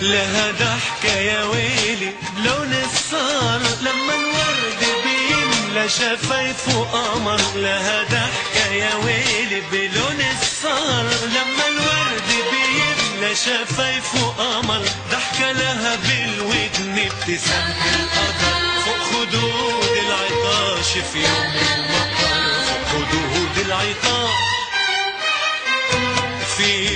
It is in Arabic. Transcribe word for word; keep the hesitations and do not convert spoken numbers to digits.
لها ضحكة يا ويلي بلون الصار، لما الورد بيملى شفايفه قمر. لها ضحكة يا ويلي بلون الصار، لما الورد بيملى شفايفه قمر. ضحكة لها بالودن ابتسامة القدر، فوق خدود العطاش في يوم المطر. فوق خدود العطاش في